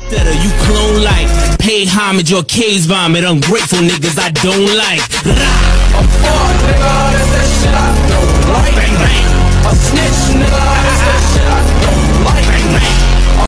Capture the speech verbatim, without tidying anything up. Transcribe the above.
That you clone like, pay homage or case vomit, ungrateful niggas I don't like. Rah!